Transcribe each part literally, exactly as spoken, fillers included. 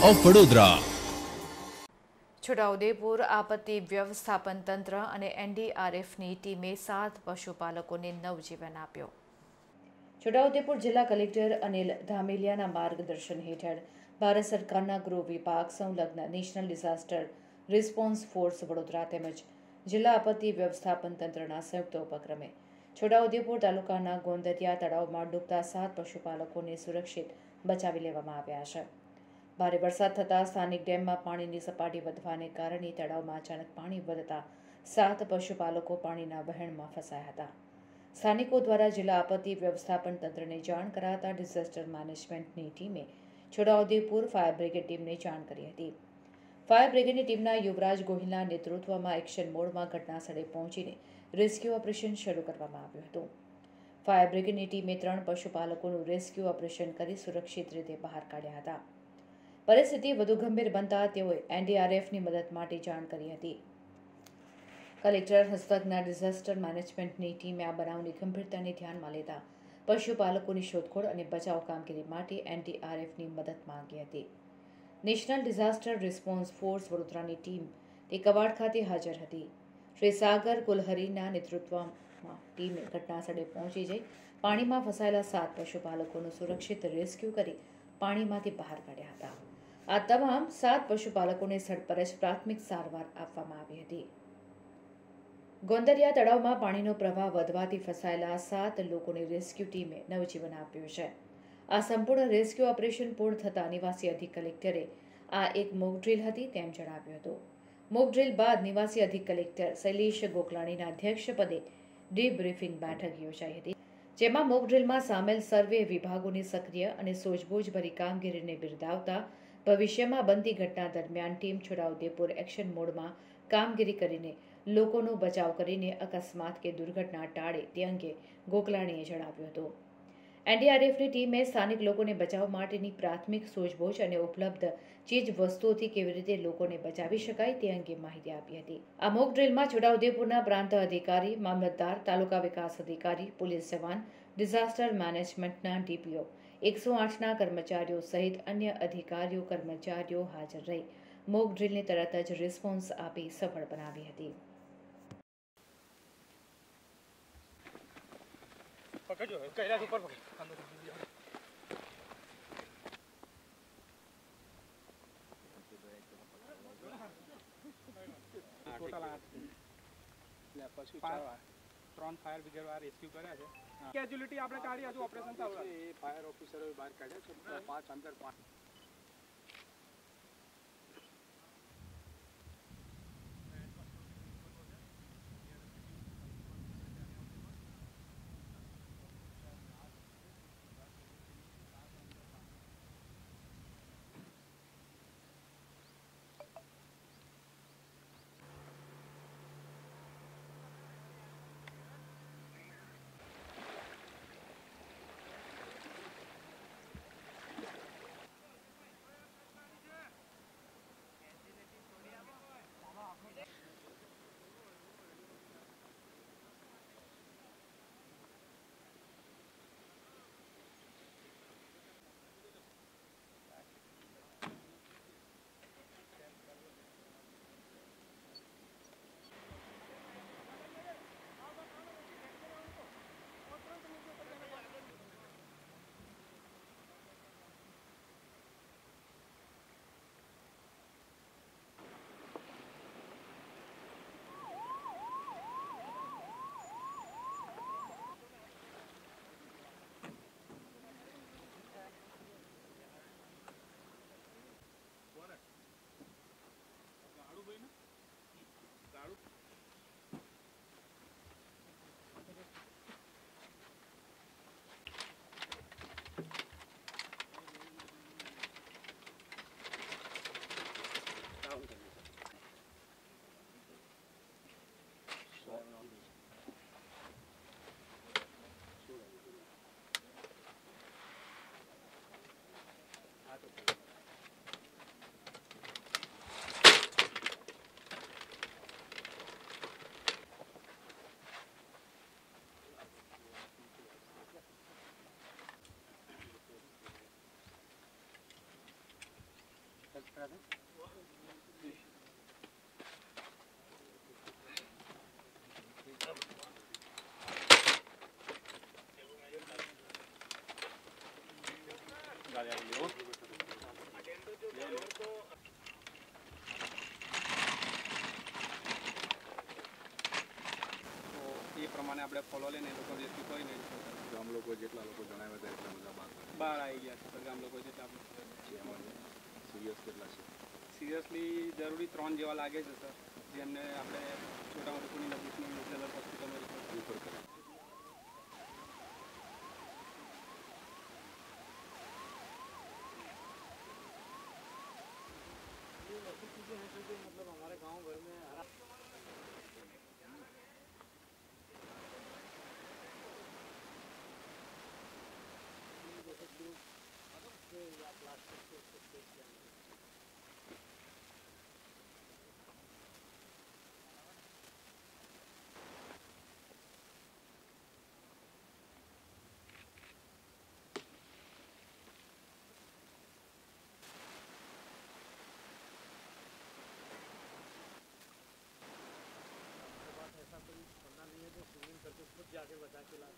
Of Vadodara. Chhota Udepur આપત્તિ વ્યવસ્થાપન તંત્ર અને એનડીઆરએફની ટીમે સાત પશુપાલકોને નવજીવન આપ્યો. છોટાઉદેપુર જિલ્લા કલેક્ટર અનિલ ધામેલિયાના માર્ગદર્શન હેઠળ ભારત સરકારના ગૃહ વિભાગ સંલગ્ન national disaster response force Vadodara તેમજ જિલ્લા આપત્તિ વ્યવસ્થાપન તંત્રના સંયુક્ત ઉપક્રમે છોટાઉદેપુર તાલુકાના ગોંદરિયા તળાવમાં ડૂબતા સાત પશુપાલકોને સુરક્ષિત બચાવી લેવામાં આવ્યા છે. ભારે વરસાદ થતાં સ્થાનિક ડેમમાં પાણીની સપાટી વધવાને કારણે તળાવમાં અચાનક પાણી વધતા સાત પશુપાલકો પાણીના વહેણમાં ફસાયા હતા. સ્થાનિકો દ્વારા જિલ્લા આપત્તિ વ્યવસ્થાપન તંત્રને જાણ કરાતા ડિઝાસ્ટર મેનેજમેન્ટની ટીમે છોટાઉદેપુર ફાયર બ્રિગેડ ટીમને જાણ કરી હતી. ફાયર બ્રિગેડની ટીમના યુવરાજ ગોહિલના નેતૃત્વમાં એક્શન મોડમાં ઘટનાસ્થળે પહોંચીને રેસ્ક્યુ ઓપરેશન શરૂ કરવામાં આવ્યું હતું. ફાયર બ્રિગેડની ટીમે ત્રણ પશુપાલકોનું રેસ્ક્યુ ઓપરેશન કરી સુરક્ષિત રીતે બહાર કાઢ્યા હતા. પરિસ્થિતિ વધુ ગંભીર બનતા તેઓએ એનડીઆરએફની મદદ માટે જાણ કરી હતી. કલેક્ટર હસ્તકના ડિઝાસ્ટર મેનેજમેન્ટની ટીમે આ બનાવની ગંભીરતાને ધ્યાનમાં લેતા પશુપાલકોની શોધખોળ અને બચાવ કામગીરી માટે એનડીઆરએફની મદદ માંગી હતી. નેશનલ ડિઝાસ્ટર રિસ્પોન્સ ફોર્સ વડોદરાની ટીમ તે કવાડ ખાતે હાજર હતી. શ્રી સાગર કુલહરીના નેતૃત્વમાં ટીમે ઘટનાસ્થળે પહોંચી જઈ પાણીમાં ફસાયેલા સાત પશુપાલકોનું સુરક્ષિત રેસ્ક્યુ કરી પાણીમાંથી બહાર કાઢ્યા હતા. આ તમામ સાત પશુપાલકોને સ્થળ પર જ પ્રાથમિક સારવાર આપવામાં આવી હતી. ગોંદરિયા તળાવમાં પાણીનો પ્રવાહ વધવાથી ફસાયેલા સાત લોકોને રેસ્ક્યુ ટીમે નવજીવન આપ્યું છે. આ સંપૂર્ણ રેસ્ક્યુ ઓપરેશન પૂર્ણ થતાં નિવાસી અધિક કલેક્ટરે આ એક મોક ડ્રીલ હતી તેમ જણાવ્યું હતું. મોક ડ્રીલ બાદ નિવાસી અધિક કલેક્ટર શૈલેષ ગોકલાણીના અધ્યક્ષપદે ડીબ્રીફિંગ બેઠક યોજાઈ હતી. જેમાં મોક ડ્રીલમાં સામેલ સર્વે વિભાગોની સક્રિય અને સૂઝબૂછભરી કામગીરીને બિરદાવતા ભવિષ્યમાં બનતી ઘટના દરમિયાન ટીમ છોટાઉદેપુર એક્શન મોડમાં કામગીરી કરીને લોકોનો બચાવ કરીને અકસ્માત કે દુર્ઘટના ટાળે તે અંગે ગોકલાણીએ જણાવ્યું હતું. એનડીઆરએફની ટીમે સ્થાનિક લોકોને બચાવ માટેની પ્રાથમિક સૂઝબૂછ અને ઉપલબ્ધ ચીજ વસ્તુઓથી કેવી રીતે લોકોને બચાવી શકાય તે અંગે માહિતી આપી હતી. આ મોક ડ્રીલમાં છોટાઉદેપુરના પ્રાંત અધિકારી, મામલતદાર, તાલુકા વિકાસ અધિકારી, પોલીસ જવાન, ડિઝાસ્ટર મેનેજમેન્ટના ડીપીઓ, એકસો આઠના કર્મચારીઓ સહિત અન્ય અધિકારીઓ કર્મચારીઓ હાજર રહી મોક ડ્રીલને તરત જ રિસ્પોન્સ આપી સફળ બનાવી હતી. પકડજો કૈલાસ ઉપર પકડ ટોટલ આઠ એટલે પછી ત્રણ ફાયર બ્રિગેડ વાળા રેસ્ક્યુ કર્યા છે. કેજ્યુલિટી આપણે કાઢી હજુ ઓપરેશન ચાલુ છે. એ ફાયર ઓફિસરોએ બહાર કાઢ્યા છે. પાંચ અંદર પાંચ એ પ્રમાણે આપણે ફોલો લઈને એ લોકો રેસ્ક્યુ કરીને ગામ લોકો જેટલા લોકો જણાવ્યા હતા એટલા બધા બહાર બહાર આવી ગયા છે સર ગામ લોકો જેટલા સિરિયસ કેટલા છે? સિરિયસલી જરૂરી ત્રણ જેવા લાગે છે સર, જેમને આપણે છોટાઉદેપુરની નજીકની જનરલ હોસ્પિટલમાં રિફર રિફર કર્યા. मतलब हमारे गांव घर में हरा करके खुद जाके बचा के ला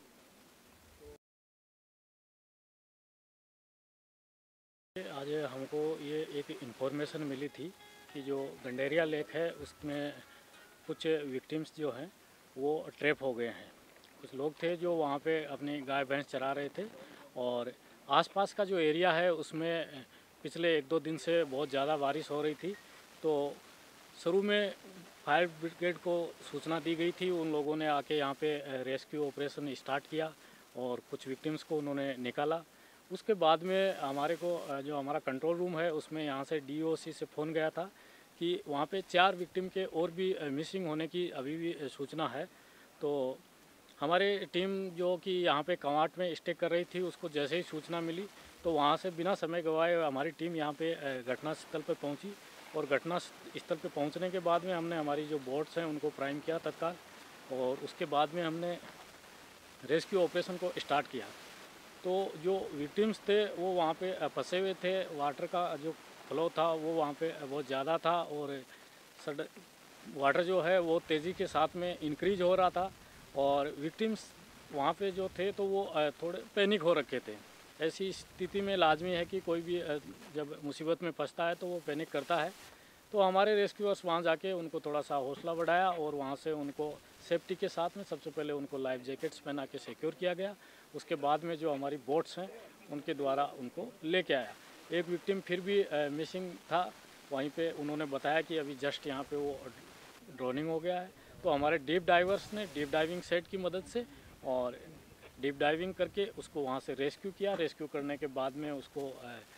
आज हमको ये एक इन्फॉर्मेशन मिली थी कि जो गंडेरिया लेक है उसमें कुछ विक्टिम्स जो हैं वो ट्रैप हो गए हैं। कुछ लोग थे जो वहाँ पे अपनी गाय भैंस चरा रहे थे और आसपास का जो एरिया है उसमें पिछले एक दो दिन से बहुत ज़्यादा बारिश हो रही थी। तो शुरू में फायर ब्रिगेड को सूचना दी गई थी, उन लोगों ने आके यहाँ पे रेस्क्यू ऑपरेशन स्टार्ट किया और कुछ विक्टिम्स को उन्होंने निकाला। उसके बाद में हमारे को जो हमारा कंट्रोल रूम है उसमें यहाँ से डीओसी से फ़ोन गया था कि वहाँ पे चार विक्टिम के और भी मिसिंग होने की अभी भी सूचना है। तो हमारे टीम जो कि यहाँ पे कवाट में स्टे कर रही थी उसको जैसे ही सूचना मिली तो वहाँ से बिना समय गंवाए हमारी टीम यहाँ पे घटनास्थल पर पहुँची और घटना स्थल पे पहुंचने के बाद में हमने हमारी जो बोट्स हैं उनको प्राइम किया तत्काल और उसके बाद में हमने रेस्क्यू ऑपरेशन को स्टार्ट किया। तो जो विक्टिम्स थे वो वहाँ पे फंसे हुए थे, वाटर का जो फ्लो था वो वहाँ पे बहुत ज़्यादा था और सड वाटर जो है वो तेज़ी के साथ में इंक्रीज हो रहा था और विक्टिम्स वहाँ पे जो थे तो वो थोड़े पैनिक हो रखे थे। ऐसी स्थिति में लाजमी है कि कोई भी जब मुसीबत में फंसता है तो वो पैनिक करता है। तो हमारे रेस्क्यूअर्स वहाँ जाके उनको थोड़ा सा हौसला बढ़ाया और वहाँ से उनको सेफ्टी के साथ में सबसे पहले उनको लाइफ जैकेट्स पहना के सिक्योर किया गया। उसके बाद में जो हमारी बोट्स हैं उनके द्वारा उनको लेके आया। एक विक्टिम फिर भी मिसिंग था, वहीं पे उन्होंने बताया कि अभी जस्ट यहाँ पे वो ड्रोनिंग हो गया है। तो हमारे डीप डाइवर्स ने डीप डाइविंग सेट की मदद से और डीप डाइविंग करके उसको वहाँ से रेस्क्यू किया। रेस्क्यू करने के बाद में उसको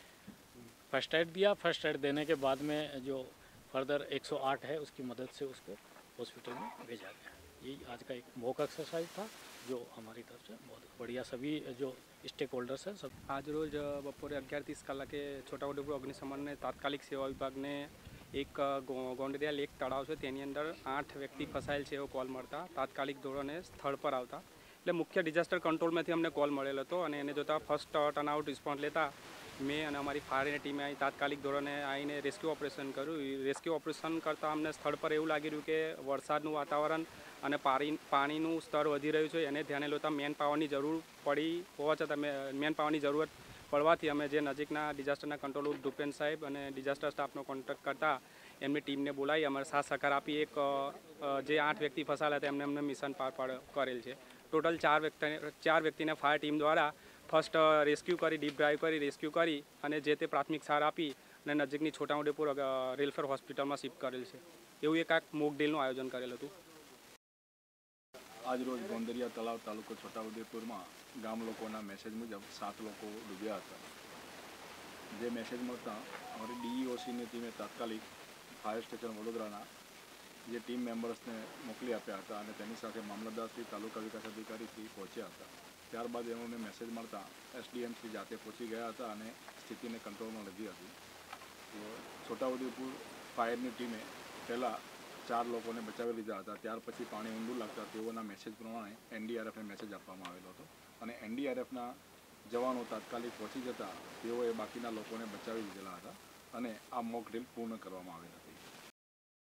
फर्स्ट एड दिया। फर्स्ट एड देने के बाद में जो फर्दर एक सौ आठ है उसकी मदद से उसको हॉस्पिटल में भेजा गया। यही आज का एक मॉक एक्सरसाइज था जो हमारी तरफ से बहुत बढ़िया सभी जो स्टेक होल्डर्स हैं सब। आज रोज बपोरे अगियार तीस कलाके छोटाउदेपुर अग्निशमन ने तात्कालिक सेवा विभाग ने एक गोंडरिया लेक तळाव છે તેની અંદર આઠ વ્યક્તિ ફસાયેલ છે એવો કોલ મળતા તાત્કાલિક ધોરણે સ્થળ પર આવતા એટલે મુખ્ય ડિઝાસ્ટર કંટ્રોલમાંથી અમને કોલ મળેલો હતો અને એને જોતા ફર્સ્ટ ટર્નઆઉટ રિસ્પોન્સ લેતા મેં અને અમારી ફાયરની ટીમે અહીં તાત્કાલિક ધોરણે આવીને રેસ્ક્યુ ઓપરેશન કર્યું। રેસ્ક્યુ ઓપરેશન કરતાં અમને સ્થળ પર એવું લાગી રહ્યું કે વરસાદનું વાતાવરણ અને પાણી પાણીનું સ્તર વધી રહ્યું છે એને ધ્યાને લેતા મેન પાવરની જરૂર પડી હોવા છતાં મેન પાવરની જરૂરત પડવાથી અમે જે નજીકના ડિઝાસ્ટરના કંટ્રોલ ભૂપેન સાહેબ અને ડિઝાસ્ટર સ્ટાફનો કોન્ટેક્ટ કરતા એમની ટીમને બોલાવી અમારે સાથ સહકાર આપી એક જે આઠ વ્યક્તિ ફસાયેલા હતા એમને અમને મિશન પાર પાડ કરેલ છે। ટોટલ ચાર વ્યક્તિ ચાર વ્યક્તિને ફાયર ટીમ દ્વારા ફર્સ્ટ રેસ્ક્યુ કરી ડીપ ડાइव કરી રેસ્ક્યુ કરી અને જે તે પ્રાથમિક સાર આપી અને નજીકની છોટાઉદેપુર રેલફેર હોસ્પિટલમાં શિફ્ટ કરેલ છે। એવું એક આ મોક ડ્રીલનું આયોજન કરેલ હતું। આજ રોજ ગોંદરિયા તળાવ તાલુકો છોટાઉદેપુરમાં ગામ લોકોના મેસેજ મુજબ સાત લોકો ડૂબ્યા હતા। જે મેસેજ મળતા અમારી ડીઈઓસીની ટીમે તાત્કાલિક ફાયર સ્ટેશન વડોદરાના જે ટીમ મેમ્બર્સને મોકલી આપ્યા હતા અને તેની સાથે મામલતદારશ્રી તાલુકા વિકાસ અધિકારીશ્રી પહોંચ્યા હતા। ત્યારબાદ એમણે મેસેજ મળતા એસડીએમશ્રી જાતે પહોંચી ગયા હતા અને સ્થિતિને કંટ્રોલમાં લીધી હતી। તો છોટાઉદેપુર ફાયરની ટીમે પહેલાં ચાર લોકોને બચાવી લીધા હતા। ત્યાર પછી પાણી ઊંડું લાગતા તેઓના મેસેજ પ્રમાણે એનડીઆરએફને મેસેજ આપવામાં આવેલો હતો અને એનડીઆરએફના જવાનો તાત્કાલિક પહોંચી જતા તેઓએ બાકીના લોકોને બચાવી લીધેલા હતા। અને આ મોક ડ્રીલ પૂર્ણ કરવામાં આવી હતી.